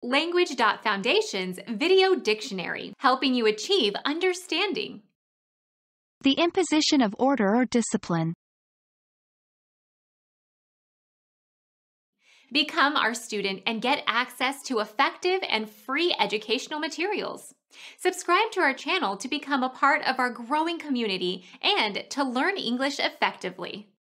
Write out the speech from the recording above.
Language.Foundation's Video Dictionary, helping you achieve understanding. The imposition of order or discipline. Become our student and get access to effective and free educational materials. Subscribe to our channel to become a part of our growing community and to learn English effectively.